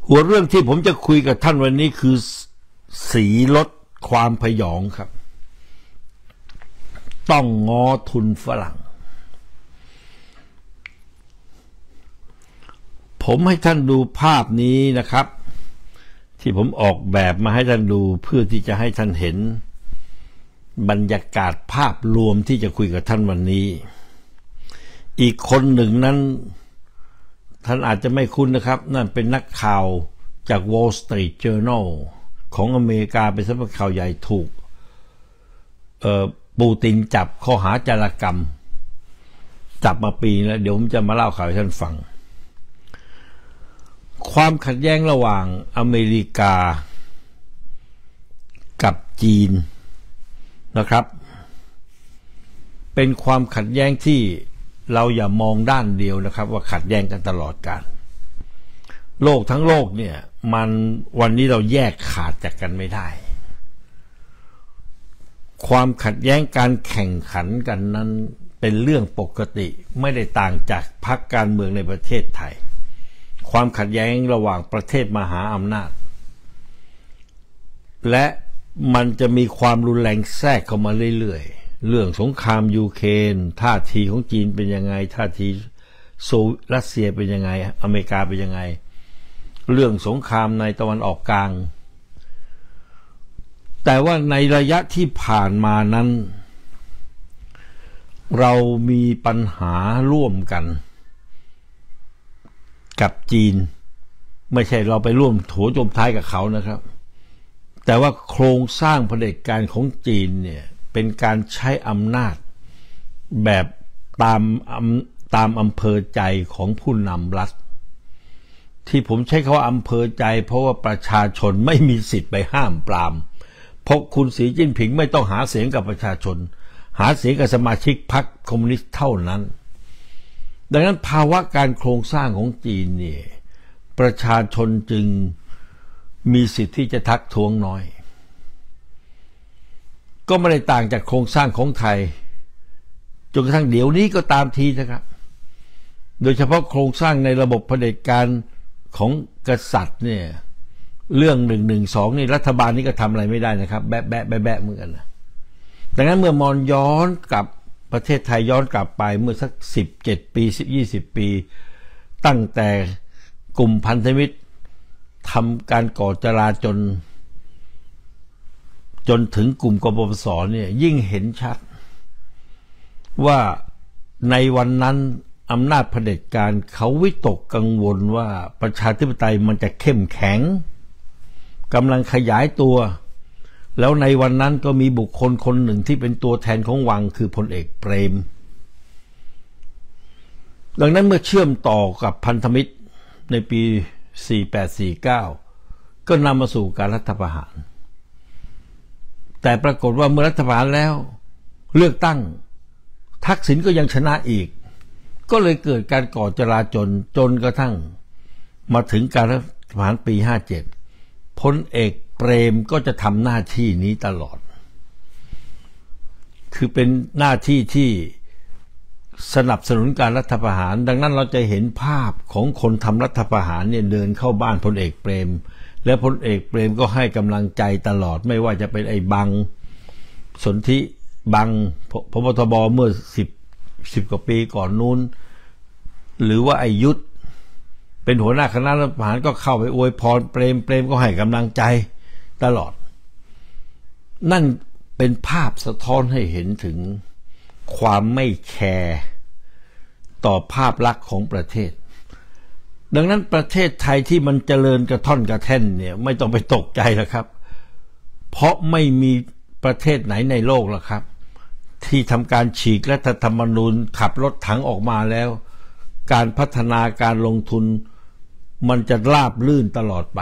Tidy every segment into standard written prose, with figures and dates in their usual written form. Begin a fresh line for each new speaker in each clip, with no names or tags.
หัวเรื่องที่ผมจะคุยกับท่านวันนี้คือสีลดความพยองครับต้องง้อทุนฝรั่งผมให้ท่านดูภาพนี้นะครับที่ผมออกแบบมาให้ท่านดูเพื่อที่จะให้ท่านเห็นบรรยากาศภาพรวมที่จะคุยกับท่านวันนี้อีกคนหนึ่งนั้นท่านอาจจะไม่คุ้นนะครับนั่นเป็นนักข่าวจาก Wall Street Journal ของอเมริกาเป็นสำนักข่าวใหญ่ถูกปูตินจับข้อหาจารกรรมจับมาปีแล้วเดี๋ยวผมจะมาเล่าข่าวให้ท่านฟังความขัดแย้งระหว่างอเมริกากับจีนนะครับเป็นความขัดแย้งที่เราอย่ามองด้านเดียวนะครับว่าขัดแย้งกันตลอดกาลโลกทั้งโลกเนี่ยมันวันนี้เราแยกขาดจากกันไม่ได้ความขัดแย้งการแข่งขันกันนั้นเป็นเรื่องปกติไม่ได้ต่างจากพรรคการเมืองในประเทศไทยความขัดแย้งระหว่างประเทศมหาอำนาจและมันจะมีความรุนแรงแทรกเข้ามาเรื่อยๆเรื่องสงครามยูเครนท่าทีของจีนเป็นยังไงท่าทีรัสเซียเป็นยังไงอเมริกาเป็นยังไงเรื่องสงครามในตะวันออกกลางแต่ว่าในระยะที่ผ่านมานั้นเรามีปัญหาร่วมกันกับจีนไม่ใช่เราไปร่วมโถจมท้ายกับเขานะครับแต่ว่าโครงสร้างเผด็จการของจีนเนี่ยเป็นการใช้อำนาจแบบตามอำเภอใจของผู้นำรัฐที่ผมใช้คำว่าอำเภอใจเพราะว่าประชาชนไม่มีสิทธิ์ไปห้ามปรามเพราะคุณสีจิ้นผิงไม่ต้องหาเสียงกับประชาชนหาเสียงกับสมาชิกพรรคคอมมิวนิสต์เท่านั้นดังนั้นภาวะการโครงสร้างของจีนเนี่ยประชาชนจึงมีสิทธิ์ที่จะทักท้วงน้อยก็ไม่ได้ต่างจากโครงสร้างของไทยจนกระทั่งเดี๋ยวนี้ก็ตามทีนะครับโดยเฉพาะโครงสร้างในระบบเผด็จการของกษัตริย์เนี่ยเรื่อง112นี่รัฐบาลนี้ก็ทำอะไรไม่ได้นะครับแบะเหมือนกันนะดังนั้นเมื่อมองย้อนกลับประเทศไทยย้อนกลับไปเมื่อสัก17 ปี20 ปีตั้งแต่กลุ่มพันธมิตรทำการก่อจลาจนถึงกลุ่มกปปสเนี่ยยิ่งเห็นชัดว่าในวันนั้นอำนาจเผด็จการเขาวิตกกังวลว่าประชาธิปไตยมันจะเข้มแข็งกำลังขยายตัวแล้วในวันนั้นก็มีบุคคลคนหนึ่งที่เป็นตัวแทนของวังคือพลเอกเปรมดังนั้นเมื่อเชื่อมต่อกับพันธมิตรในปี48-49ก็นำมาสู่การรัฐประหารแต่ปรากฏว่าเมื่อรัฐประหารแล้วเลือกตั้งทักษิณก็ยังชนะอีกก็เลยเกิดการก่อจลาจนกระทั่งมาถึงการรัฐประหารปี57พลเอกเปรมก็จะทำหน้าที่นี้ตลอดคือเป็นหน้าที่ที่สนับสนุนการรัฐประหารดังนั้นเราจะเห็นภาพของคนทำรัฐประหารเนี่ยเดินเข้าบ้านพลเอกเปรมและพลเอกเปรมก็ให้กำลังใจตลอดไม่ว่าจะเป็นไอ้บังสนธิบังพบทบเมื่อ10 กว่าปีก่อนนู้นหรือว่าไอ้ยุทธเป็นหัวหน้าคณะรัฐประหารก็เข้าไปอวยพรเปรมก็ให้กำลังใจตลอดนั่นเป็นภาพสะท้อนให้เห็นถึงความไม่แคร์ต่อภาพลักษณ์ของประเทศดังนั้นประเทศไทยที่มันเจริญกระท่อนกระแท่นเนี่ยไม่ต้องไปตกใจแล้วครับเพราะไม่มีประเทศไหนในโลกแล้วครับที่ทำการฉีกรัฐธรรมนูญขับรถถังออกมาแล้วการพัฒนาการลงทุนมันจะราบลื่นตลอดไป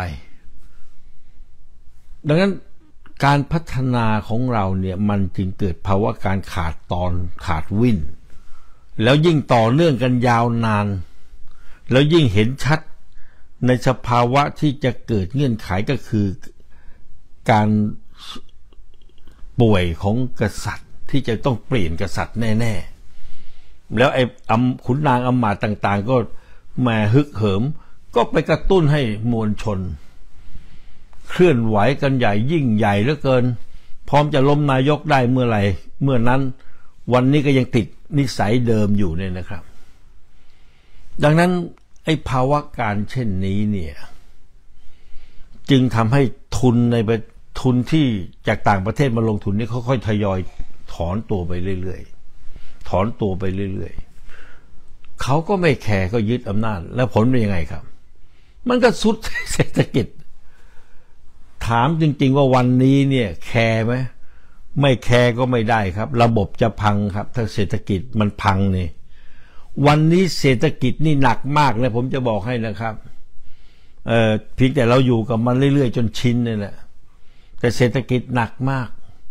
ดังนั้นการพัฒนาของเราเนี่ยมันจึงเกิดภาวะการขาดวินแล้วยิ่งต่อเนื่องกันยาวนานแล้วยิ่งเห็นชัดในสภาวะที่จะเกิดเงื่อนไขก็คือการป่วยของกษัตริย์ที่จะต้องเปลี่ยนกษัตริย์แน่ๆแล้วไอ้ขุนนางอำมาตย์ต่างๆก็มาฮึกเหิมก็ไปกระตุ้นให้มวลชนเคลื่อนไหวกันใหญ่ยิ่งใหญ่เหลือเกินพร้อมจะล้มนายกได้เมื่อไหร่เมื่อนั้นวันนี้ก็ยังติดนิสัยเดิมอยู่เนี่ยนะครับดังนั้นไอ้ภาวะการเช่นนี้เนี่ยจึงทำให้ทุนที่จากต่างประเทศมาลงทุนนี่ค่อยๆทยอยถอนตัวไปเรื่อยๆถอนตัวไปเรื่อยๆเขาก็ไม่แคร์ก็ยึดอำนาจแล้วผลเป็นยังไงครับมันก็สุดเศรษฐกิจถามจริงๆว่าวันนี้เนี่ยแคร์ไหมไม่แคร์ก็ไม่ได้ครับระบบจะพังครับถ้าเศรษฐกิจมันพังนี่วันนี้เศรษฐกิจนี่หนักมากเลยผมจะบอกให้นะครับเพียงแต่เราอยู่กับมันเรื่อยๆจนชินนี่แหละแต่เศรษฐกิจหนักมาก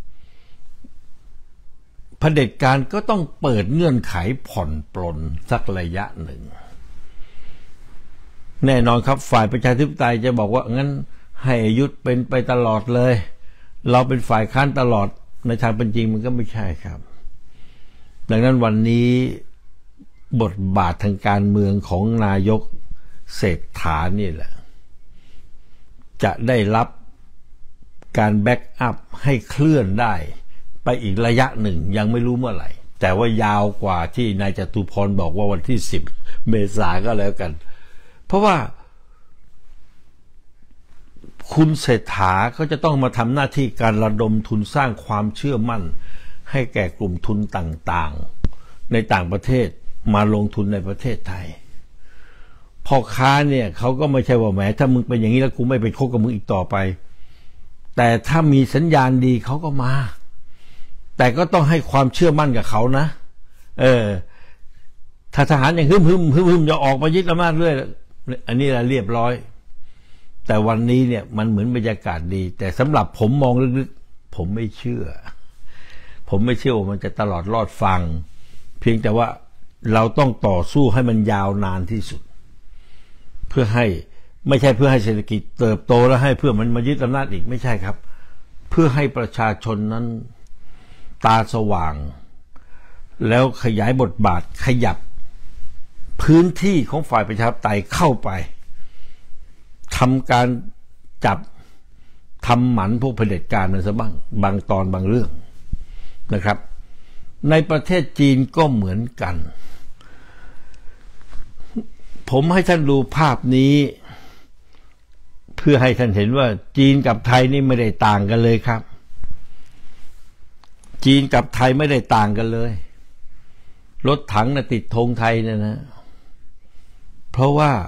เผด็จการก็ต้องเปิดเงื่อนไขผ่อนปลนสักระยะหนึ่งแน่นอนครับฝ่ายประชาธิปไตยจะบอกว่างั้นให้ยุทธเป็นไปตลอดเลยเราเป็นฝ่ายค้านตลอดในทางเป็นจริงมันก็ไม่ใช่ครับดังนั้นวันนี้บทบาททางการเมืองของนายกเศรษฐานี่แหละจะได้รับการแบ็กอัพให้เคลื่อนได้ไปอีกระยะหนึ่งยังไม่รู้เมื่อไหร่แต่ว่ายาวกว่าที่นายจตุพรบอกว่าวันที่10 เมษายนก็แล้วกันเพราะว่าคุณเศรษฐาก็จะต้องมาทำหน้าที่การระดมทุนสร้างความเชื่อมั่นให้แก่กลุ่มทุนต่างๆในต่างประเทศมาลงทุนในประเทศไทยพ่อค้าเนี่ยเขาก็ไม่ใช่ว่าแหมถ้ามึงเป็นอย่างนี้แล้วกูไม่ไปคบกับมึงอีกต่อไปแต่ถ้ามีสัญญาณดีเขาก็มาแต่ก็ต้องให้ความเชื่อมั่นกับเขานะถ้าทหารอย่างฮึมจะออกมายึดอำนาจเรื่อยอันนี้ละเรียบร้อยแต่วันนี้เนี่ยมันเหมือนบรรยากาศดีแต่สำหรับผมมองลึกๆผมไม่เชื่อว่ามันจะตลอดรอดฟังเพียงแต่ว่าเราต้องต่อสู้ให้มันยาวนานที่สุดเพื่อให้ไม่ใช่เพื่อให้เศรษฐกิจเติบโตแล้วให้เพื่อมันมายึดอำนาจอีกไม่ใช่ครับเพื่อให้ประชาชนนั้นตาสว่างแล้วขยายบทบาทขยับพื้นที่ของฝ่ายประชาธิปไตยเข้าไปทำการจับทำหมันพวกเผด็จการนั่นซะบ้างบางตอนบางเรื่องนะครับในประเทศจีนก็เหมือนกันผมให้ท่านดูภาพนี้เพื่อให้ท่านเห็นว่าจีนกับไทยนี่ไม่ได้ต่างกันเลยครับจีนกับไทยไม่ได้ต่างกันเลยรถถังน่ะติดธงไทยเนี่ยนะเพราะว่า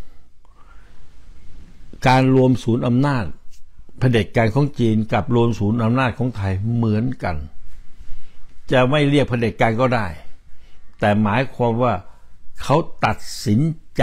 การรวมศูนย์อำนาจเผด็จการของจีนกับรวมศูนย์อำนาจของไทยเหมือนกันจะไม่เรียกเผด็จการก็ได้แต่หมายความว่าเขาตัดสินใจ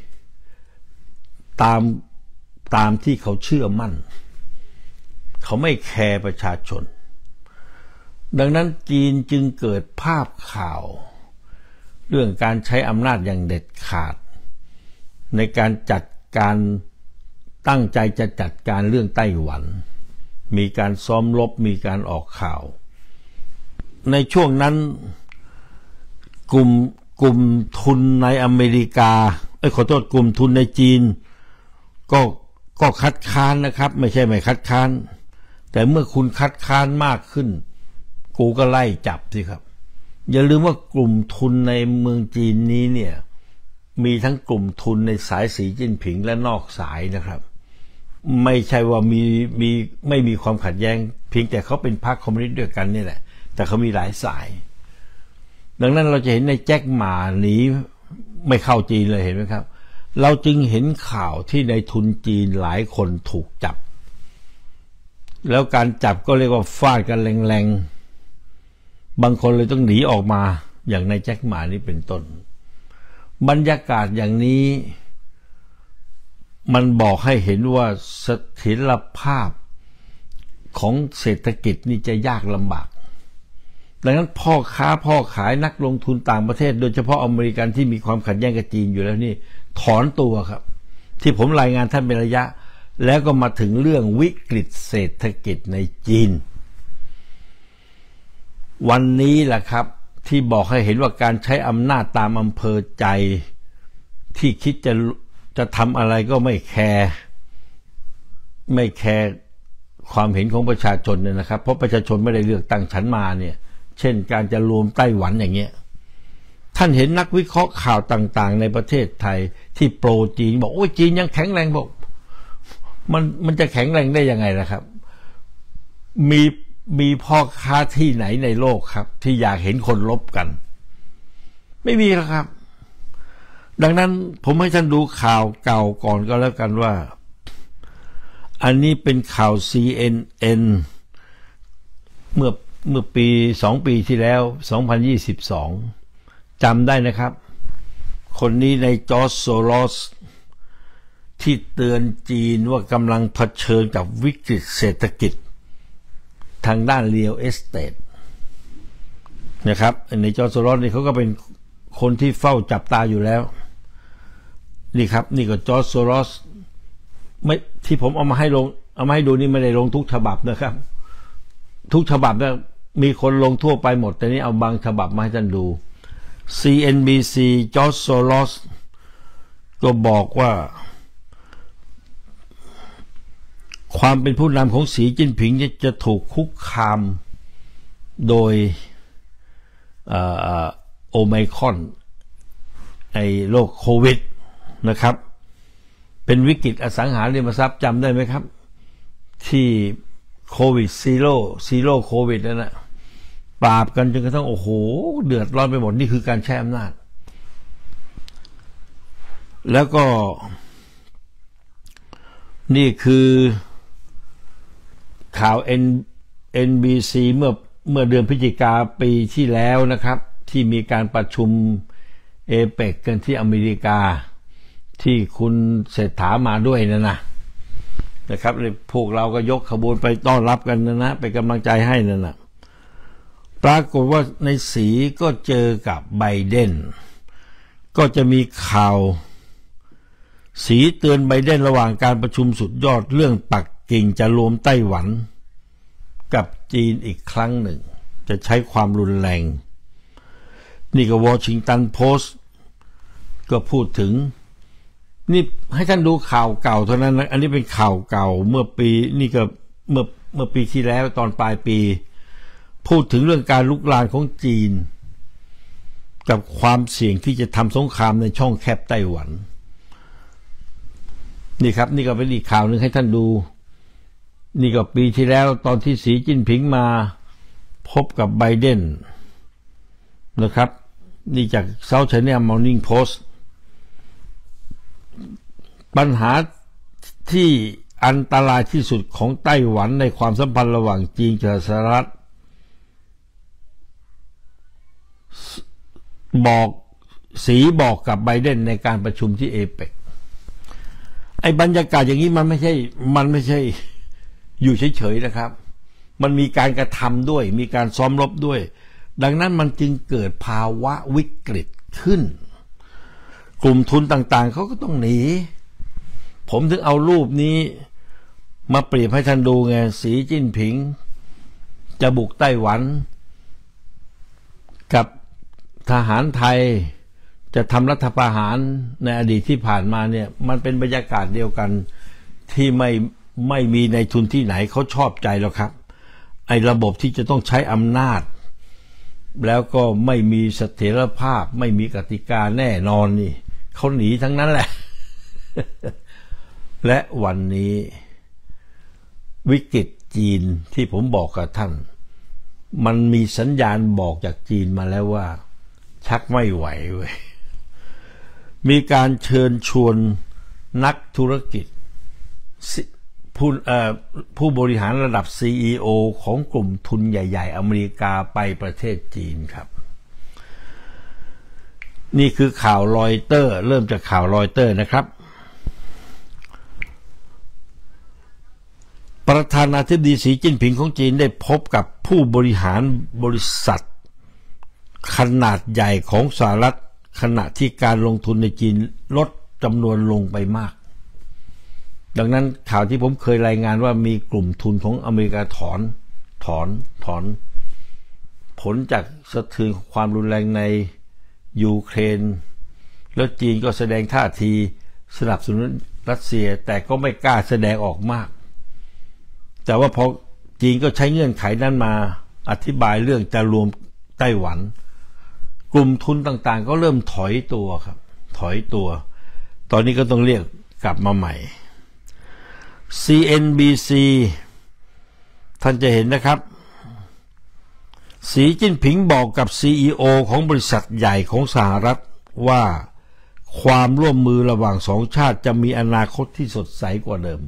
ตามที่เขาเชื่อมั่นเขาไม่แคร์ประชาชนดังนั้นจีนจึงเกิดภาพข่าวเรื่องการใช้อำนาจอย่างเด็ดขาดในการจัดการตั้งใจจะจัดการเรื่องไต้หวันมีการซ้อมรบมีการออกข่าวในช่วงนั้นกลุ่มทุนในอเมริกาขอโทษกลุ่มทุนในจีนก็คัดค้านนะครับไม่ใช่ไม่คัดค้านแต่เมื่อคุณคัดค้านมากขึ้นกูก็ไล่จับสิครับอย่าลืมว่ากลุ่มทุนในเมืองจีนนี้เนี่ยมีทั้งกลุ่มทุนในสายสีจิ้นผิงและนอกสายนะครับไม่ใช่ว่าไม่มีความขัดแย้งเพียงแต่เขาเป็นพรรคคอมมิวนิสต์ด้วยกันนี่แหละแต่เขามีหลายสายดังนั้นเราจะเห็นในแจ็คหม่าหนีไม่เข้าจีนเลยเห็นไหมครับเราจึงเห็นข่าวที่ในทุนจีนหลายคนถูกจับแล้วการจับก็เรียกว่าฟาดกันแรงๆบางคนเลยต้องหนีออกมาอย่างในแจ็คหม่านี่เป็นต้นบรรยากาศอย่างนี้มันบอกให้เห็นว่าเสถียรภาพของเศรษฐกิจนี่จะยากลำบากดังนั้นพ่อค้าพ่อขายนักลงทุนต่างประเทศโดยเฉพาะอเมริกันที่มีความขัดแย้งกับจีนอยู่แล้วนี่ถอนตัวครับที่ผมรายงานท่านเป็นระยะแล้วก็มาถึงเรื่องวิกฤตเศรษฐกิจในจีนวันนี้แหละครับที่บอกให้เห็นว่าการใช้อำนาจตามอำเภอใจที่คิดจะจะทำอะไรก็ไม่แคร์ความเห็นของประชาชนเนี่ยนะครับเพราะประชาชนไม่ได้เลือกตั้งฉันมาเนี่ยเช่นการจะรวมไต้หวันอย่างเงี้ยท่านเห็นนักวิเคราะห์ข่าวต่างๆในประเทศไทยที่โปรจีนบอกโอ้ยจีนยังแข็งแรงบอกมันจะแข็งแรงได้ยังไงล่ะครับมีพ่อค้าที่ไหนในโลกครับที่อยากเห็นคนลบกันไม่มีหรอกครับดังนั้นผมให้ท่านดูข่าวเก่าก่อนก็แล้วกันว่าอันนี้เป็นข่าว CNN เมื่อปี2 ปีที่แล้ว2022จำได้นะครับคนนี้ในจอร์จ โซรอสที่เตือนจีนว่ากำลังเผชิญกับวิกฤตเศรษฐกิจทางด้าน Real Estate นะครับในจอร์จ โซรอสนี่เขาก็เป็นคนที่เฝ้าจับตาอยู่แล้วนี่ครับนี่ก็จอร์จ โซรอสไม่ที่ผมเอามาให้ดูนี่ไม่ได้ลงทุกฉบับนะครับทุกฉบับเนี่ยมีคนลงทั่วไปหมดแต่นี่เอาบางฉบับมาให้ท่านดู CNBC จอร์จ โซรอสก็บอกว่าความเป็นผู้นำของสีจิ้นผิงจะถูกคุกคามโดยโอไมครอนในโรคโควิดนะครับเป็นวิกฤตอสังหาริมทรัพย์จำได้ไหมครับที่โควิดซีโร่โควิดนั่นแหละปราบกันจนกระทั่งโอ้โหเดือดร้อนไปหมดนี่คือการใช้อำนาจแล้วก็นี่คือข่าว NBC เมื่อเดือนพฤศจิกาปีที่แล้วนะครับที่มีการประชุมเอเปกกันที่อเมริกาที่คุณเศรษฐามาด้วยนะครับพวกเราก็ยกขบวนไปต้อนรับกันนะไปกำลังใจให้นั่นนะปรากฏว่าในสีก็เจอกับไบเดนก็จะมีข่าวสีเตือนไบเดนระหว่างการประชุมสุดยอดเรื่องปักกิ่งจะรวมไต้หวันกับจีนอีกครั้งหนึ่งจะใช้ความรุนแรงนี่ก็วอชิงตันโพสต์ก็พูดถึงนี่ให้ท่านดูข่าวเก่าเท่านั้นนะอันนี้เป็นข่าวเก่าเมื่อปีนี่ก็เมื่อปีที่แล้วตอนปลายปีพูดถึงเรื่องการลุกลามของจีนกับความเสี่ยงที่จะทำสงครามในช่องแคบไต้หวันนี่ครับนี่ก็เป็นอีกข่าวหนึ่งให้ท่านดูนี่ก็ปีที่แล้วตอนที่สีจิ้นผิงมาพบกับไบเดนนะครับนี่จาก South China Morning Post ปัญหาที่อันตรายที่สุดของไต้หวันในความสัมพันธ์ระหว่างจีนกับสหรัฐบอกกับไบเดนในการประชุมที่เอเปกไอ้บรรยากาศอย่างนี้มันไม่ใช่อยู่เฉยๆนะครับมันมีการกระทำด้วยมีการซ้อมรบด้วยดังนั้นมันจึงเกิดภาวะวิกฤตขึ้นกลุ่มทุนต่างๆเขาก็ต้องหนีผมถึงเอารูปนี้มาเปรียบให้ท่านดูไงสีจิ้นผิงจะบุกไต้หวันกับทหารไทยจะทำรัฐประหารในอดีตที่ผ่านมาเนี่ยมันเป็นบรรยากาศเดียวกันที่ไม่มีในทุนที่ไหนเขาชอบใจแล้วครับไอ้ระบบที่จะต้องใช้อำนาจแล้วก็ไม่มีเสถียรภาพไม่มีกติกาแน่นอนนี่เขาหนีทั้งนั้นแหละ และวันนี้วิกฤตจีนที่ผมบอกกับท่านมันมีสัญญาณบอกจากจีนมาแล้วว่าชักไม่ไหวเว้ยมีการเชิญชวนนักธุรกิจผู้บริหารระดับ CEO ของกลุ่มทุนใหญ่ๆอเมริกาไปประเทศจีนครับนี่คือข่าวรอยเตอร์เริ่มจากข่าวรอยเตอร์นะครับประธานาธิบดีสีจิ้นผิงของจีนได้พบกับผู้บริหารบริษัทขนาดใหญ่ของสหรัฐขณะที่การลงทุนในจีนลดจำนวนลงไปมากดังนั้นข่าวที่ผมเคยรายงานว่ามีกลุ่มทุนของอเมริกาถอนผลจากสะเทือนความรุนแรงในยูเครนแล้วจีนก็แสดงท่าทีสนับสนุนรัสเซียแต่ก็ไม่กล้าแสดงออกมากแต่ว่าพอจีนก็ใช้เงื่อนไขนั้นมาอธิบายเรื่องจะรวมไต้หวันกลุ่มทุนต่างๆก็เริ่มถอยตัวครับถอยตัวตอนนี้ก็ต้องเรียกกลับมาใหม่ CNBC ท่านจะเห็นนะครับสีจิ้นผิงบอกกับ CEO ของบริษัทใหญ่ของสหรัฐว่าความร่วมมือระหว่างสองชาติจะมีอนาคตที่สดใสกว่าเดิม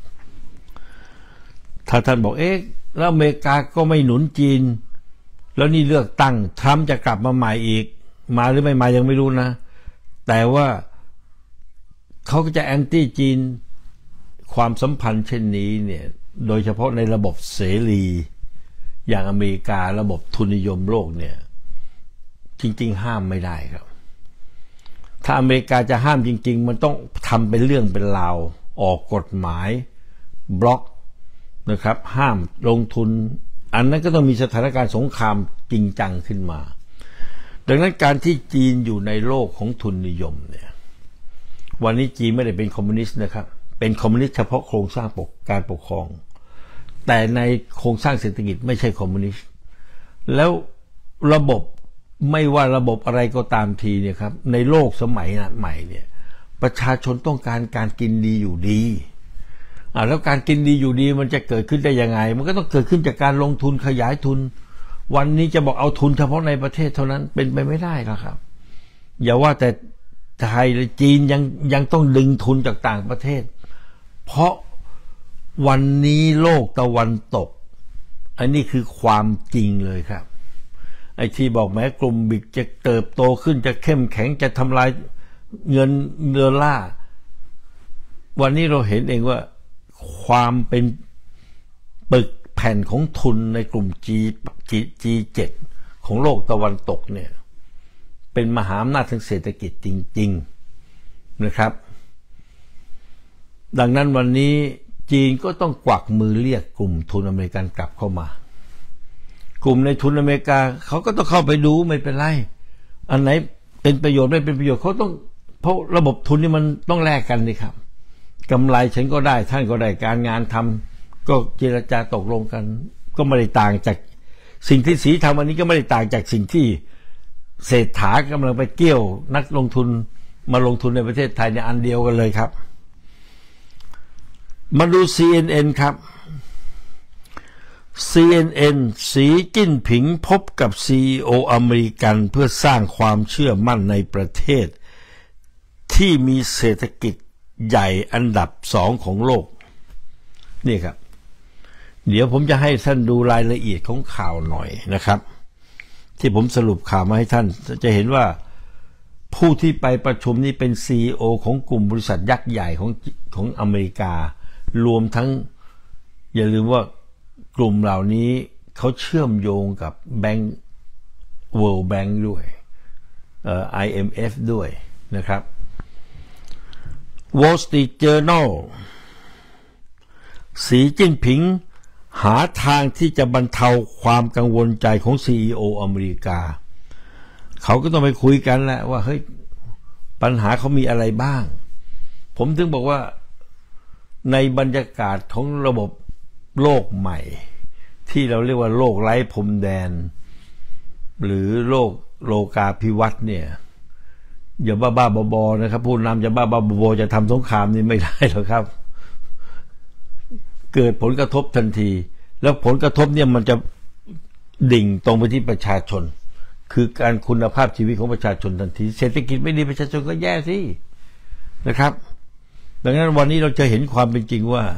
ถ้าท่านบอกแล้วอเมริกาก็ไม่หนุนจีนแล้วนี่เลือกตั้งทรัมป์จะกลับมาใหม่อีกมาหรือไม่มายังไม่รู้นะแต่ว่าเขาก็จะแอนตี้จีนความสัมพันธ์เช่นนี้เนี่ยโดยเฉพาะในระบบเสรีอย่างอเมริการะบบทุนนิยมโลกเนี่ยจริงๆห้ามไม่ได้ครับถ้าอเมริกาจะห้ามจริงๆมันต้องทำเป็นเรื่องเป็นราวออกกฎหมายบล็อกนะครับห้ามลงทุนอันนั้นก็ต้องมีสถานการณ์สงครามจริงจังขึ้นมาดังนั้นการที่จีนอยู่ในโลกของทุนนิยมเนี่ยวันนี้จีนไม่ได้เป็นคอมมิวนิสต์นะครับเป็นคอมมิวนิสต์เฉพาะโครงสร้างการปกครองแต่ในโครงสร้างเศรษฐกิจไม่ใช่คอมมิวนิสต์แล้วระบบไม่ว่าระบบอะไรก็ตามทีเนี่ยครับในโลกสมัยใหม่เนี่ยประชาชนต้องการกินดีอยู่ดีแล้วการกินดีอยู่ดีมันจะเกิดขึ้นได้ยังไงมันก็ต้องเกิดขึ้นจากการลงทุนขยายทุนวันนี้จะบอกเอาทุนเฉพาะในประเทศเท่านั้นเป็นไปไม่ได้ครับอย่าว่าแต่ไทยเลยจีนยังต้องดึงทุนจากต่างประเทศเพราะวันนี้โลกตะวันตกอันนี้คือความจริงเลยครับไอ้ที่บอกแม้กลุ่มบิ๊กจะเติบโตขึ้นจะเข้มแข็งจะทำลายเงินดอลลาร์วันนี้เราเห็นเองว่าความเป็นปึกแผ่นของทุนในกลุ่ม G7 ของโลกตะวันตกเนี่ยเป็นมหาอำนาจทางเศรษฐกิจจริงๆนะครับดังนั้นวันนี้จีนก็ต้องกวักมือเรียกกลุ่มทุนอเมริกันกลับเข้ามากลุ่มในทุนอเมริกาเขาก็ต้องเข้าไปดูไม่เป็นไรอันไหนเป็นประโยชน์ไม่เป็นประโยชน์เขาต้องเพราะระบบทุนนี่มันต้องแลกกันนี่ครับกำไรฉันก็ได้ท่านก็ได้การงานทำก็เจรจาตกลงกันก็ไม่ได้ต่างจากสิ่งที่สีทำวันนี้ก็ไม่ได้ต่างจากสิ่งที่เศรษฐากำลังไปเกี่ยวนักลงทุนมาลงทุนในประเทศไทยในอันเดียวกันเลยครับมาดู CNN ครับ CNN สีจิ้นผิงพบกับ CEO อเมริกันเพื่อสร้างความเชื่อมั่นในประเทศที่มีเศรษฐกิจใหญ่อันดับ2ของโลกนี่ครับเดี๋ยวผมจะให้ท่านดูรายละเอียดของข่าวหน่อยนะครับที่ผมสรุปข่าวมาให้ท่านจะเห็นว่าผู้ที่ไปประชุมนี้เป็น CEO ของกลุ่มบริษัทยักษ์ใหญ่ของอเมริการวมทั้งอย่าลืมว่ากลุ่มเหล่านี้เขาเชื่อมโยงกับแบงก์ World Bank ด้วยIMF ด้วยนะครับ Wall Street Journal สีจิ้นผิงหาทางที่จะบรรเทาความกังวลใจของ CEO อเมริกาเขาก็ต้องไปคุยกันแหละว่าเฮ้ยปัญหาเขามีอะไรบ้างผมถึงบอกว่าในบรรยากาศของระบบโลกใหม่ที่เราเรียกว่าโลกไร้พรมแดนหรือโลกโลกาภิวัตน์เนี่ยอย่าบ้าๆบอๆนะครับผู้นำจะบ้าๆบอๆจะทำสงครามนี่ไม่ได้หรอกครับเกิดผลกระทบทันทีแล้วผลกระทบเนี่ยมันจะดิ่งตรงไปที่ประชาชนคือการคุณภาพชีวิตของประชาชนทันทีเศรษฐกิจไม่ดีประชาชนก็แย่สินะครับดังนั้นวันนี้เราจะเห็นความเป็นจริงว่า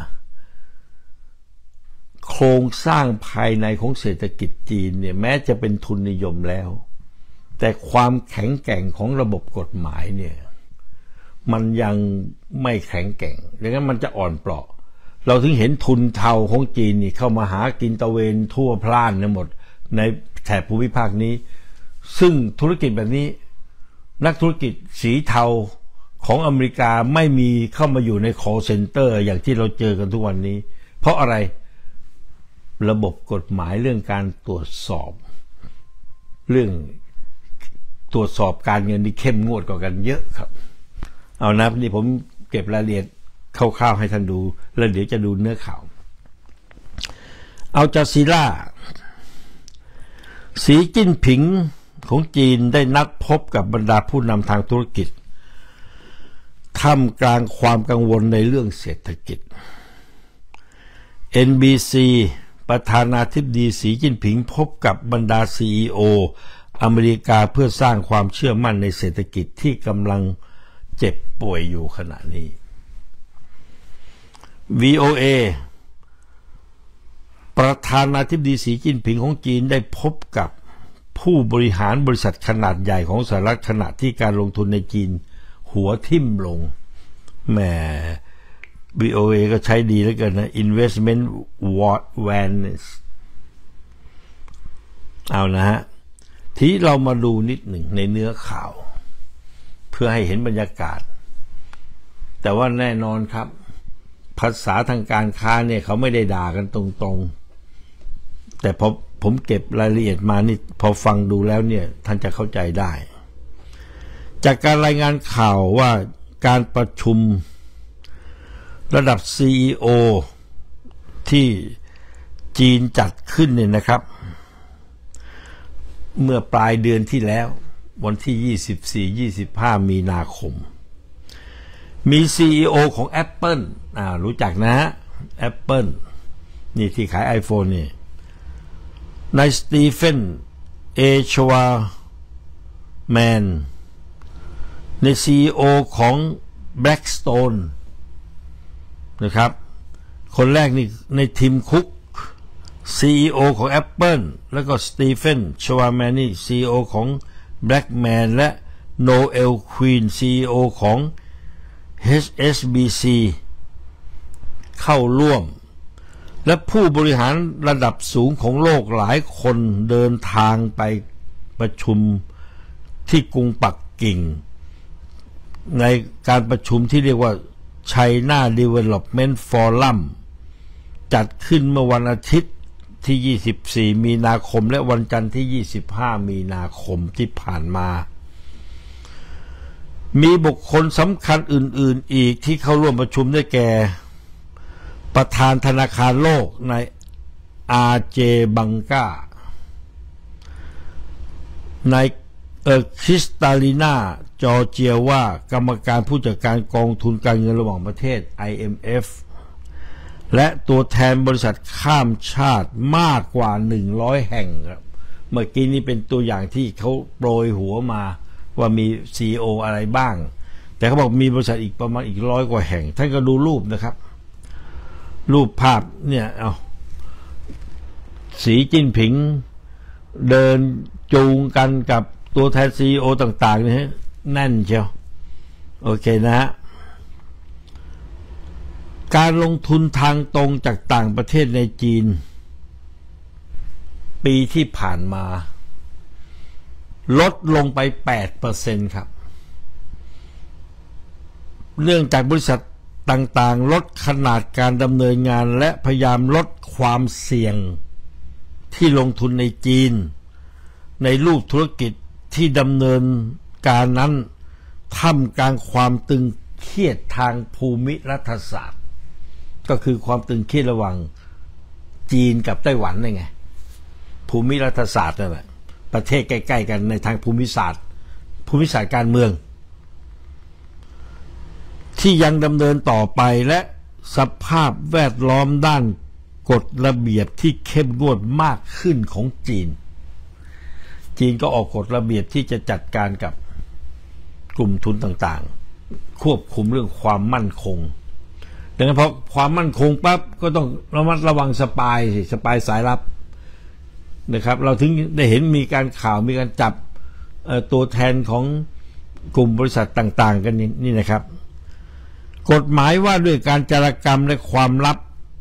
โครงสร้างภายในของเศรษฐกิจจีนเนี่ยแม้จะเป็นทุนนิยมแล้วแต่ความแข็งแกร่งของระบบกฎหมายเนี่ยมันยังไม่แข็งแกร่งดังนั้นมันจะอ่อนเปราะเราถึงเห็นทุนเทาของจีนนี่เข้ามาหากินตะเวนทั่วพล่านหมดในแถบภูมิภาคนี้ซึ่งธุรกิจแบบนี้นักธุรกิจสีเทาของอเมริกาไม่มีเข้ามาอยู่ใน call center อย่างที่เราเจอกันทุกวันนี้เพราะอะไรระบบกฎหมายเรื่องการตรวจสอบเรื่องตรวจสอบการเงินที่เข้มงวดกว่ากันเยอะครับเอานะนี่ผมเก็บรายละเอียดคร่าวๆให้ท่านดูแล้วเดี๋ยวจะดูเนื้อข่าวอัลจาซีราสีจิ้นผิงของจีนได้นัดพบกับบรรดาผู้นำทางธุรกิจท่ามกลางความกังวลในเรื่องเศรษฐกิจ NBC ประธานาธิบดีสีจิ้นผิงพบกับบรรดา CEO อเมริกาเพื่อสร้างความเชื่อมั่นในเศรษฐกิจที่กำลังเจ็บป่วยอยู่ขณะนี้ VOA ประธานาธิบดีสีจิ้นผิงของจีนได้พบกับผู้บริหารบริษัทขนาดใหญ่ของสหรัฐขณะที่การลงทุนในจีนหัวทิ่มลงแหม VOA ก็ใช้ดีแล้วกันนะ investment awareness เอานะฮะทีเรามาดูนิดหนึ่งในเนื้อข่าวเพื่อให้เห็นบรรยากาศแต่ว่าแน่นอนครับภาษาทางการค้าเนี่ยเขาไม่ได้ด่ากันตรงๆแต่พอผมเก็บรายละเอียดมานี่พอฟังดูแล้วเนี่ยท่านจะเข้าใจได้จากการรายงานข่าวว่าการประชุมระดับ CEO ที่จีนจัดขึ้นเนี่ยนะครับเมื่อปลายเดือนที่แล้ววันที่ 24-25 มีนาคมมี CEO ของ Apple รู้จักนะฮะ Apple นี่ที่ขาย iPhone นี่นายสตีเฟน เอชวาแมนใน CEO ของ Blackstone นะครับคนแรกนี่ในทีมคุก CEO ของ Apple แล้วก็สตีเฟน ชวาแมนนี่ CEO ของ Blackman และโนเอล ควีน CEO ของ HSBC เข้าร่วมและผู้บริหารระดับสูงของโลกหลายคนเดินทางไปประชุมที่กรุงปักกิ่งในการประชุมที่เรียกว่า China Development Forum จัดขึ้นเมื่อวันอาทิตย์ที่ 24 มีนาคมและวันจันทร์ที่ 25 มีนาคมที่ผ่านมามีบุคคลสำคัญอื่นๆอีกที่เข้าร่วมประชุมได้แก่ประธานธนาคารโลกนายอาเจบังกานายคริสตาลิน่าจอร์เจียว่ากรรมการผู้จัดการกองทุนการเงินระหว่างประเทศ IMF และตัวแทนบริษัทข้ามชาติมากกว่า100แห่งครับเมื่อกี้นี้เป็นตัวอย่างที่เขาโปรยหัวมาว่ามี CEO อะไรบ้างแต่เขาบอกมีบริษัทอีกประมาณอีก100 กว่าแห่งท่านก็ดูรูปนะครับรูปภาพเนี่ยเอาสีจิ้นผิงเดินจูงกันกับตัวแทน CEO ต่างๆนี่แน่นเชียวโอเคนะฮะการลงทุนทางตรงจากต่างประเทศในจีนปีที่ผ่านมาลดลงไป 8% ครับเนื่องจากบริษัทต่างๆลดขนาดการดำเนินงานและพยายามลดความเสี่ยงที่ลงทุนในจีนในรูปธุรกิจที่ดำเนินการนั้นท่ามกลางความตึงเครียดทางภูมิรัฐศาสตร์ก็คือความตึงเครียดระหว่างจีนกับไต้หวันนี่ไงภูมิรัฐศาสตร์นั่นแหละประเทศใกล้ๆกันในทางภูมิศาสตร์การเมืองที่ยังดำเนินต่อไปและสภาพแวดล้อมด้านกฎระเบียบที่เข้มงวดมากขึ้นของจีนก็ออกกฎระเบียบที่จะจัดการกับกลุ่มทุนต่างๆควบคุมเรื่องความมั่นคงดังนั้นพอความมั่นคงปั๊บก็ต้องระมัดระวังสปายสายลับนะครับเราถึงได้เห็นมีการข่าวมีการจับตัวแทนของกลุ่มบริษัทต่างๆกันนี่นะครับกฎหมายว่าด้วยการจารกรรมและความลับ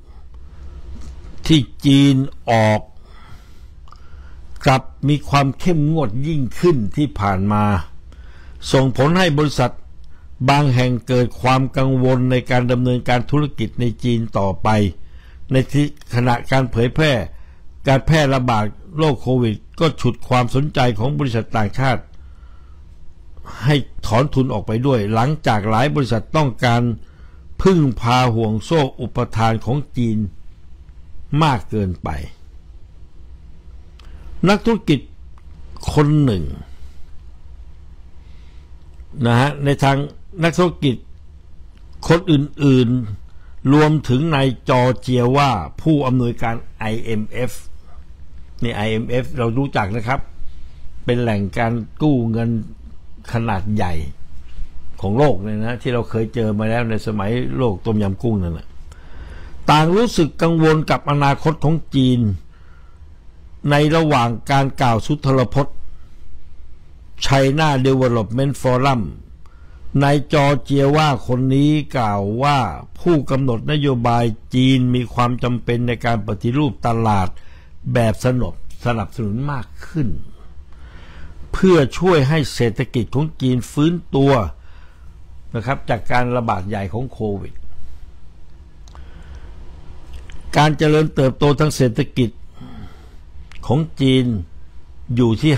ที่จีนออกกลับมีความเข้มงวดยิ่งขึ้นที่ผ่านมาส่งผลให้บริษัทบางแห่งเกิดความกังวลในการดำเนินการธุรกิจในจีนต่อไปในที่ขณะการเผยแพร่การแพร่ระบาดโรคโควิดก็ฉุดความสนใจของบริษัทต่างชาติให้ถอนทุนออกไปด้วยหลังจากหลายบริษัทต้องการพึ่งพาห่วงโซ่อุปทานของจีนมากเกินไปนักธุรกิจคนหนึ่งนะฮะในทางนักธุรกิจคนอื่นๆรวมถึงนายจอร์เจียว่าผู้อำนวยการ IMF ใน IMF เรารู้จักนะครับเป็นแหล่งการกู้เงินขนาดใหญ่ของโลกเลยนะที่เราเคยเจอมาแล้วในสมัยโลกต้มยำกุ้งนั่นแหละต่างรู้สึกกังวลกับอนาคตของจีนในระหว่างการกล่าวสุนทรพจน์ China Development Forum นายจอร์เจียว่าคนนี้กล่าวว่าผู้กำหนดนโยบายจีนมีความจำเป็นในการปฏิรูปตลาดแบบสนับสนุนมากขึ้นเพื่อช่วยให้เศรษฐกิจของจีนฟื้นตัวนะครับจากการระบาดใหญ่ของโควิดการเจริญเติบโตทางเศรษฐกิจของจีนอยู่ที่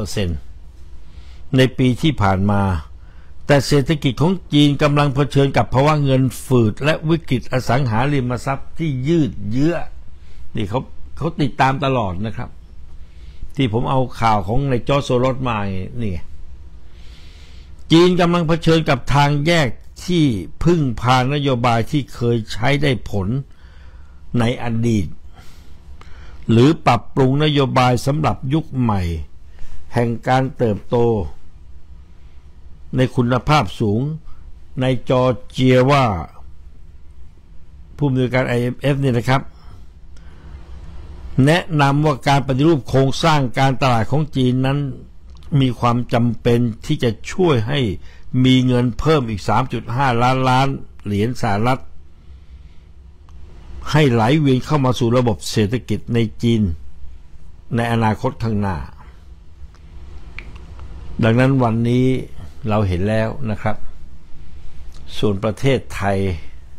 5% ในปีที่ผ่านมาแต่เศรษฐกิจของจีนกำลังเผชิญกับภาวะเงินฝืดและวิกฤตอสังหาริมทรัพย์ที่ยืดเยื้อนี่เขาติดตามตลอดนะครับที่ผมเอาข่าวของนายจอร์จ โซโรสมานี่จีนกำลังเผชิญกับทางแยกที่พึ่งพานโยบายที่เคยใช้ได้ผลในอดีตหรือปรับปรุงนโยบายสำหรับยุคใหม่แห่งการเติบโตในคุณภาพสูงในจอร์เจียว่าผู้อำนวยการ IMF นี่นะครับแนะนำว่าการปฏิรูปโครงสร้างการตลาดของจีนนั้นมีความจำเป็นที่จะช่วยให้มีเงินเพิ่มอีก 3.5 ล้านเหรียญสหรัฐให้ไหลเวียนเข้ามาสู่ระบบเศรษฐกิจในจีนในอนาคตข้างหน้าดังนั้นวันนี้เราเห็นแล้วนะครับส่วนประเทศไทย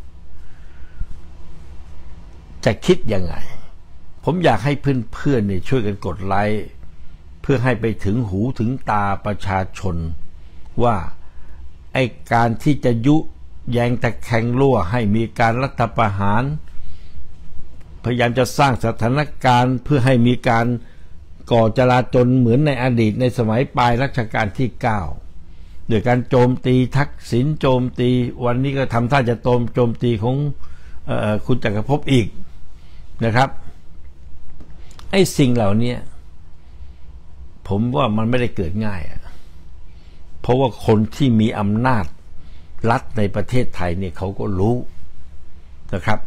จะคิดยังไงผมอยากให้เพื่อนๆช่วยกันกดไลค์เพื่อให้ไปถึงหูถึงตาประชาชนว่าไอ้การที่จะยุแยงตะแคงรั่วให้มีการรัฐประหารพยายามจะสร้างสถานการณ์เพื่อให้มีการก่อจลาจลเหมือนในอดีตในสมัยปลายรัชกาลที่9โดยการโจมตีทักษิณโจมตีวันนี้ก็ทำท่าจะโจมตีของคุณจักรภพอีกนะครับไอ้สิ่งเหล่านี้ผมว่ามันไม่ได้เกิดง่ายเพราะว่าคนที่มีอำนาจรัฐในประเทศไทยเนี่ยเขาก็รู้นะครับ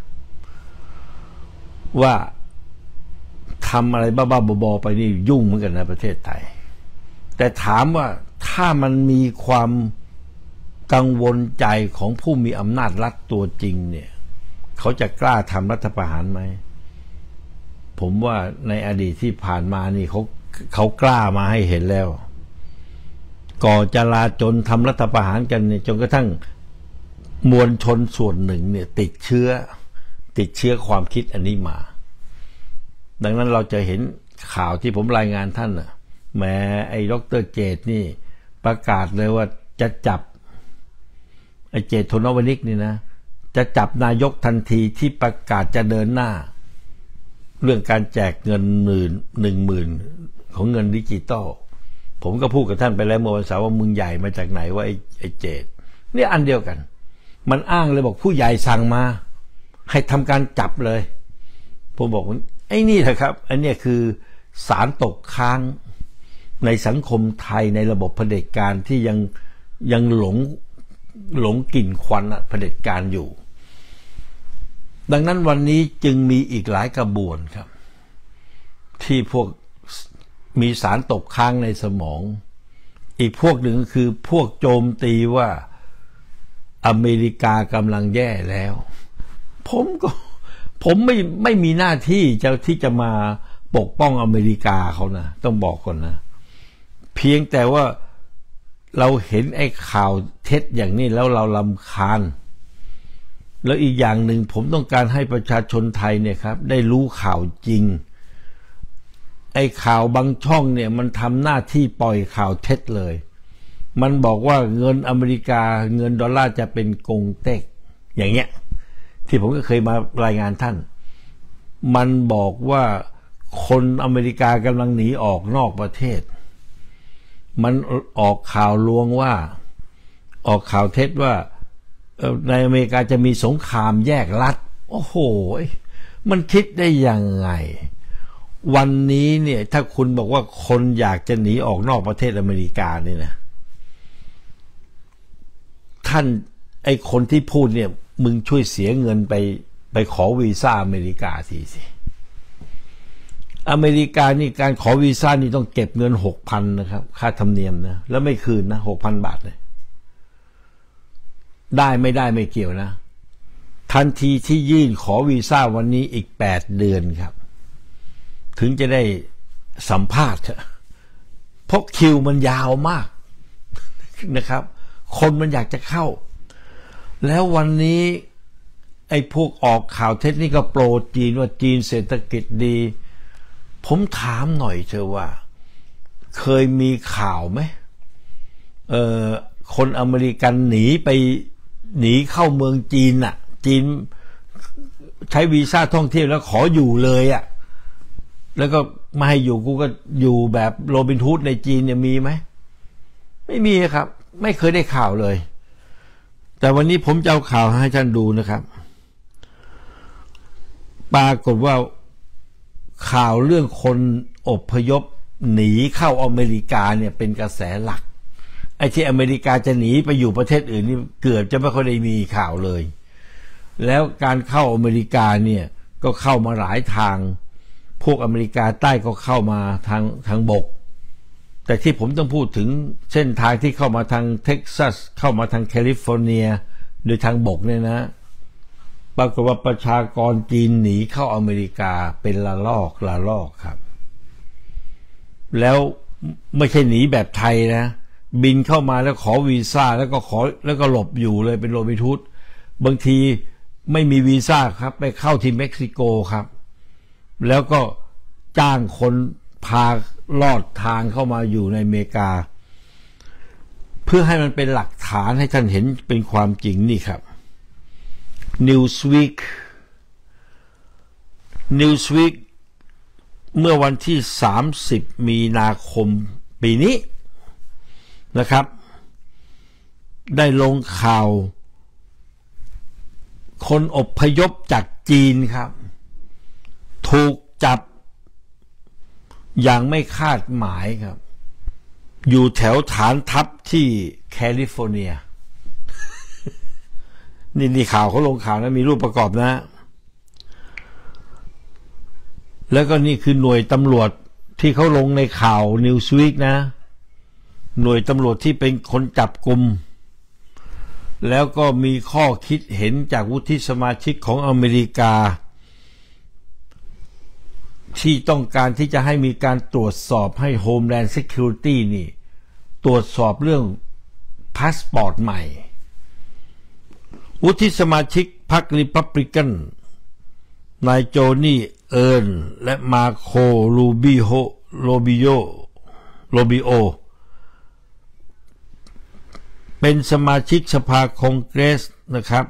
ว่าทำอะไรบ้าๆบอๆไปนี่ยุ่งเหมือนกันนะประเทศไทยแต่ถามว่าถ้ามันมีความกังวลใจของผู้มีอำนาจรัฐตัวจริงเนี่ยเขาจะกล้าทำรัฐประหารไหมผมว่าในอดีตที่ผ่านมานี่เขากล้ามาให้เห็นแล้วก่อจลาจลทำรัฐประหารกันเนี่ยจนกระทั่งมวลชนส่วนหนึ่งเนี่ยติดเชื้อความคิดอันนี้มาดังนั้นเราจะเห็นข่าวที่ผมรายงานท่านน่ะแม้ไอ้ดร.เจตนี่ประกาศเลยว่าจะจับไอ้เจต โทนวนิกนี่นะจะจับนายกทันทีที่ประกาศจะเดินหน้าเรื่องการแจกเงิน10,000ของเงินดิจิตอลผมก็พูดกับท่านไปแล้วเมื่อวันเสาร์ว่ามึงใหญ่มาจากไหนว่าไอ้เจตนี่อันเดียวกันมันอ้างเลยบอกผู้ใหญ่สั่งมาให้ทำการจับเลยผมบอกไอ้นี่แหละครับอันนี้คือสารตกค้างในสังคมไทยในระบบเผด็จการที่ยังหลงกลิ่นควันเผด็จการอยู่ดังนั้นวันนี้จึงมีอีกหลายกระบวนครับที่พวกมีสารตกค้างในสมองอีกพวกหนึ่งคือพวกโจมตีว่าอเมริกากำลังแย่แล้วผมไม่มีหน้าที่จะมาปกป้องอเมริกาเขานะต้องบอกก่อนนะเพียงแต่ว่าเราเห็นไอ้ข่าวเท็จอย่างนี้แล้วเรารำคาญแล้วอีกอย่างหนึ่งผมต้องการให้ประชาชนไทยเนี่ยครับได้รู้ข่าวจริงไอ้ข่าวบางช่องเนี่ยมันทำหน้าที่ปล่อยข่าวเท็จเลยมันบอกว่าเงินอเมริกาเงินดอลลาร์จะเป็นกงเต็กอย่างเงี้ยที่ผมก็เคยมารายงานท่านมันบอกว่าคนอเมริกากำลังหนีออกนอกประเทศมันออกข่าวลวงว่าออกข่าวเท็จว่าในอเมริกาจะมีสงครามแยกรัฐโอ้โหมันคิดได้ยังไงวันนี้เนี่ยถ้าคุณบอกว่าคนอยากจะหนีออกนอกประเทศอเมริกาเนี่ยนะท่านไอ้คนที่พูดเนี่ยมึงช่วยเสียเงินไปขอวีซ่าอเมริกาสิอเมริกานี่การขอวีซ่านี่ต้องเก็บเงิน 6,000 นะครับค่าธรรมเนียมนะแล้วไม่คืนนะ 6,000 บาทเลยได้ไม่ได้ไม่เกี่ยวนะทันทีที่ยื่นขอวีซ่าวันนี้อีก8 เดือนครับถึงจะได้สัมภาษณ์เพราะคิวมันยาวมากนะครับคนมันอยากจะเข้าแล้ววันนี้ไอ้พวกออกข่าวเท็จนี่ก็โปรจีนว่าจีนเศรษฐกิจดีผมถามหน่อยเธอว่าเคยมีข่าวไหมคนอเมริกันหนีเข้าเมืองจีนน่ะจีนใช้วีซ่าท่องเที่ยวแล้วขออยู่เลยอ่ะแล้วก็ไม่ให้อยู่กูก็อยู่แบบโรบินฮูดในจีนเนี่ยมีไหมไม่มีครับไม่เคยได้ข่าวเลยแต่วันนี้ผมจะเอาข่าวให้ท่านดูนะครับปรากฏว่าข่าวเรื่องคนอพยพหนีเข้าอเมริกาเนี่ยเป็นกระแสหลักไอ้ที่อเมริกาจะหนีไปอยู่ประเทศอื่นนี่เกือบจะไม่ค่อยได้มีข่าวเลยแล้วการเข้าอเมริกาเนี่ยก็เข้ามาหลายทางพวกอเมริกาใต้ก็เข้ามาทางบกแต่ที่ผมต้องพูดถึงเส้นทางที่เข้ามาทางเท็กซัสเข้ามาทางแคลิฟอร์เนียโดยทางบกเนี่ยนะปรากฏว่าประชากรจีนหนีเข้าอเมริกาเป็นละลอกครับแล้วไม่ใช่หนีแบบไทยนะบินเข้ามาแล้วขอวีซ่าแล้วก็หลบอยู่เลยเป็นโรบินฮูดบางทีไม่มีวีซ่าครับไปเข้าที่เม็กซิโกครับแล้วก็จ้างคนพาลอดทางเข้ามาอยู่ในอเมริกาเพื่อให้มันเป็นหลักฐานให้ท่านเห็นเป็นความจริงนี่ครับNewsweek เมื่อวันที่30 มีนาคมปีนี้นะครับได้ลงข่าวคนอพยพจากจีนครับถูกจับอย่างไม่คาดหมายครับอยู่แถวฐานทัพที่แคลิฟอร์เนียนี่ข่าวเขาลงข่าวนะมีรูปประกอบนะแล้วก็นี่คือหน่วยตำรวจที่เขาลงในข่าว Newsweek นะหน่วยตำรวจที่เป็นคนจับกุมแล้วก็มีข้อคิดเห็นจากวุฒิสมาชิกของอเมริกาที่ต้องการที่จะให้มีการตรวจสอบให้ Homeland Security นี่ตรวจสอบเรื่องพาสปอร์ตใหม่วุฒิสมาชิกพรรคริพับลิกันนายโจนี่เอิร์นและมาโครูบิโอเป็นสมาชิกสภาคองเกรสนะครับ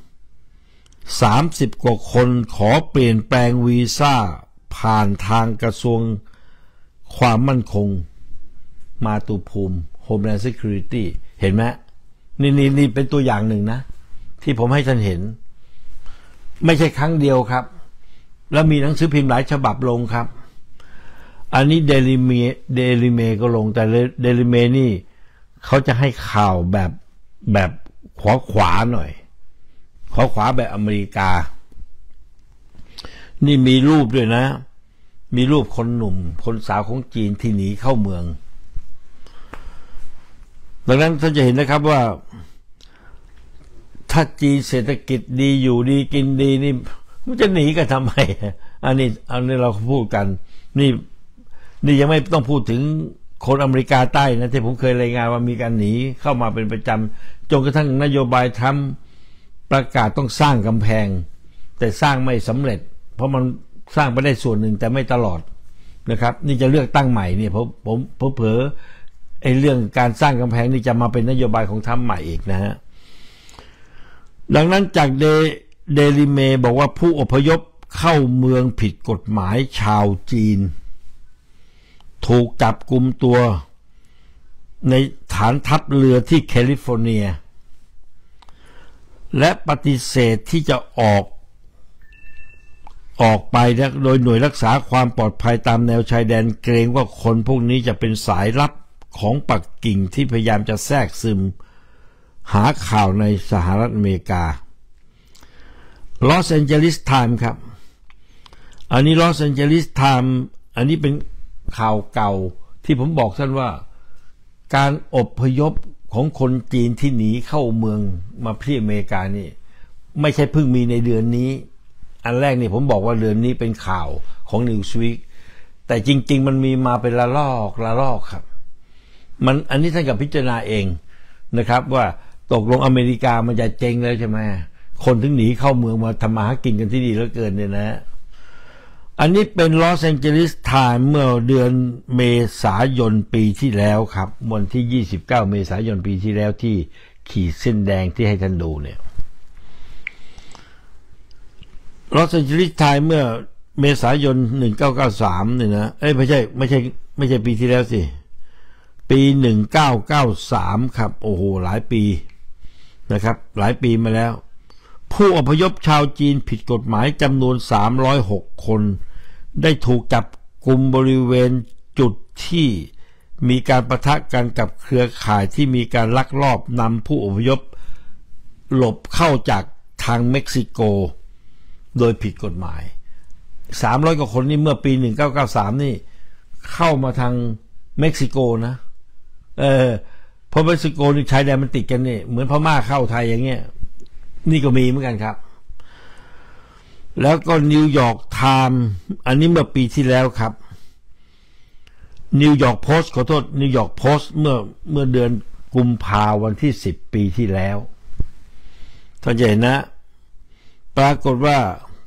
30 กว่าคนขอเปลี่ยนแปลงวีซ่าผ่านทางกระทรวงความมั่นคงมาตุภูมิ Homeland Security เห็นไหมนี่เป็นตัวอย่างหนึ่งนะที่ผมให้ท่านเห็นไม่ใช่ครั้งเดียวครับแล้วมีหนังสือพิมพ์หลายฉบับลงครับอันนี้เดลิเมก็ลงแต่เดลิเมนี่เขาจะให้ข่าวแบบขวาหน่อยขวาแบบอเมริกานี่มีรูปด้วยนะมีรูปคนหนุ่มคนสาวของจีนที่หนีเข้าเมืองดังนั้นท่านจะเห็นนะครับว่าถ้าจีนเศรษฐกิจดีอยู่ดีกินดีนี่มันจะหนีกันทำไมอันนี้เราพูดกันนี่ยังไม่ต้องพูดถึงคนอเมริกาใต้นะที่ผมเคยรายงานว่ามีการหนีเข้ามาเป็นประจำจนกระทั่งนโยบายทรัมป์ประกาศต้องสร้างกำแพงแต่สร้างไม่สำเร็จเพราะมันสร้างไปได้ส่วนหนึ่งแต่ไม่ตลอดนะครับนี่จะเลือกตั้งใหม่เนี่ยผมเผลอเรื่องการสร้างกำแพงนี่จะมาเป็นนโยบายของทรัมป์ใหม่อีกนะฮะดังนั้นจากเดลิเมบอกว่าผู้อพยพเข้าเมืองผิดกฎหมายชาวจีนถูกจับกุมตัวในฐานทัพเรือที่แคลิฟอร์เนียและปฏิเสธที่จะออกไปโดยหน่วยรักษาความปลอดภัยตามแนวชายแดนเกรงว่าคนพวกนี้จะเป็นสายลับของปักกิ่งที่พยายามจะแทรกซึมหาข่าวในสหรัฐอเมริกาลอสแอนเจลิสไทม์ครับอันนี้ลอสแอนเจลิสไทม์อันนี้เป็นข่าวเก่าที่ผมบอกท่านว่าการอพยพของคนจีนที่หนีเข้าเมืองมาที่อเมริกานี่ไม่ใช่เพิ่งมีในเดือนนี้อันแรกนี่ผมบอกว่าเดือนนี้เป็นข่าวของ Newsweek แต่จริงๆมันมีมาเป็นละลอกครับมันอันนี้ท่านกับพิจารณาเองนะครับว่าตกลงอเมริกามันจะเจ๊งแล้วใช่ไหมคนถึงหนีเข้าเมืองมาทำมาหากินกันที่ดีเหลือเกินเนี่ยนะอันนี้เป็นลอสแองเจลิสไทม์เมื่อเดือนเมษายนปีที่แล้วครับวันที่29เมษายนปีที่แล้วที่ขีดเส้นแดงที่ให้ท่านดูเนี่ยลอสแองเจลิสไทม์เมื่อเมษายน1993เนี่ยนะไม่ใช่ปีที่แล้วสิปี1993ครับโอ้โหหลายปีนะครับหลายปีมาแล้วผู้อพยพชาวจีนผิดกฎหมายจำนวน306คนได้ถูกจับกุมบริเวณจุดที่มีการปะทะกันกับเครือข่ายที่มีการลักลอบนำผู้อพยพหลบเข้าจากทางเม็กซิโกโดยผิดกฎหมาย300กว่าคนนี่เมื่อปี1993นี่เข้ามาทางเม็กซิโกนะเพราะเม็กซิโกนี่ชายแดนมันติดกันนี่เหมือนพม่าเข้าไทยอย่างเงี้ยนี่ก็มีเหมือนกันครับแล้วก็นิวยอร์กไทม์อันนี้เมื่อปีที่แล้วครับนิวยอร์กโพสต์ขอโทษนิวยอร์กโพสต์เมื่อเดือนกุมภาพันธ์วันที่10ปีที่แล้วท่านจะเห็นนะปรากฏว่า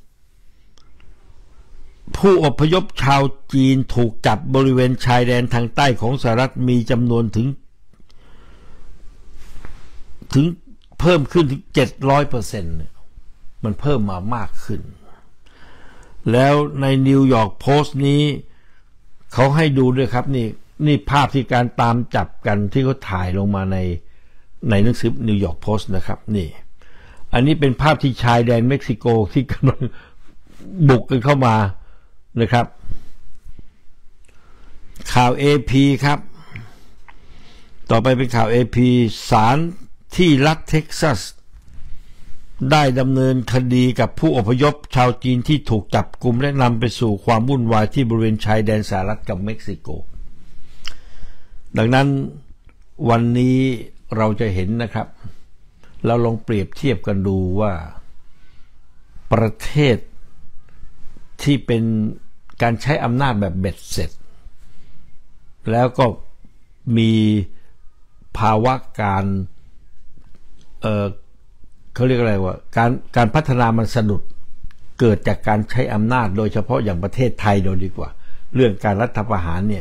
ผู้อพยพชาวจีนถูกจับบริเวณชายแดนทางใต้ของสหรัฐมีจำนวนถึงเพิ่มขึ้นถึง 700% มันเพิ่มมามากขึ้นแล้วในนิวยอร์กโพสต์นี้เขาให้ดูด้วยครับนี่ภาพที่การตามจับกันที่เขาถ่ายลงมาในหนังสือนิวยอร์กโพสต์นะครับนี่อันนี้เป็นภาพที่ชายแดนเม็กซิโกที่กำลังบุกกันเข้ามานะครับข่าว AP ครับต่อไปเป็นข่าว AP ศาลที่รัฐเท็กซัสได้ดำเนินคดีกับผู้อพยพชาวจีนที่ถูกจับกุมและนำไปสู่ความวุ่นวายที่บริเวณชายแดนสหรัฐกับเม็กซิโกดังนั้นวันนี้เราจะเห็นนะครับเราลองเปรียบเทียบกันดูว่าประเทศที่เป็นการใช้อำนาจแบบเบ็ดเสร็จแล้วก็มีภาวะการเขาเรียกอะไรว่าการพัฒนามันสะดุดเกิดจากการใช้อำนาจโดยเฉพาะอย่างประเทศไทยโดยดีกว่าเรื่องการรัฐประหารเนี่ย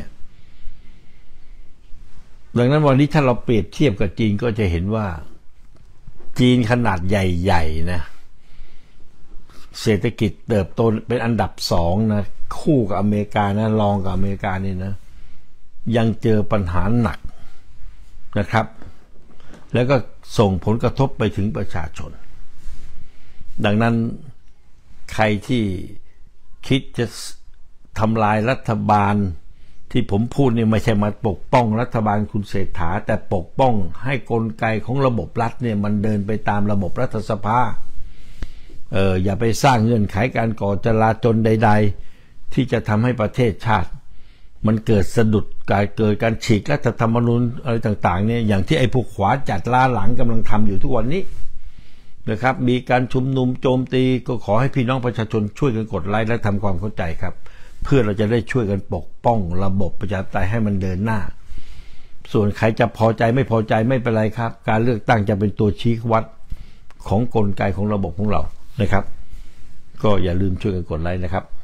ดังนั้นวันนี้ถ้าเราเปรียบเทียบกับจีนก็จะเห็นว่าจีนขนาดใหญ่ๆนะเศรษฐกิจเติบโตเป็นอันดับ2นะคู่กับอเมริกานะรองกับอเมริกานี่นะยังเจอปัญหาหนักนะครับแล้วก็ส่งผลกระทบไปถึงประชาชนดังนั้นใครที่คิดจะทำลายรัฐบาลที่ผมพูดนี่ไม่ใช่มาปกป้องรัฐบาลคุณเศรษฐาแต่ปกป้องให้กลไกของระบบรัฐเนี่ยมันเดินไปตามระบบรัฐสภาอย่าไปสร้างเงื่อนไขการก่อจลาจลใดๆที่จะทำให้ประเทศชาติมันเกิดสะดุดเกิดการฉีกรัฐธรรมนูญอะไรต่างๆเนี่ยอย่างที่ไอ้พวกขวาจัดล้าหลังกำลังทำอยู่ทุกวันนี้นะครับมีการชุมนุมโจมตีก็ขอให้พี่น้องประชาชนช่วยกันกดไลค์และทำความเข้าใจครับเพื่อเราจะได้ช่วยกันปกป้องระบบประชาธิปไตยให้มันเดินหน้าส่วนใครจะพอใจไม่พอใจไม่เป็นไรครับการเลือกตั้งจะเป็นตัวชี้วัดของกลไกของระบบของเรานะครับก็อย่าลืมช่วยกันกดไลค์นะครับ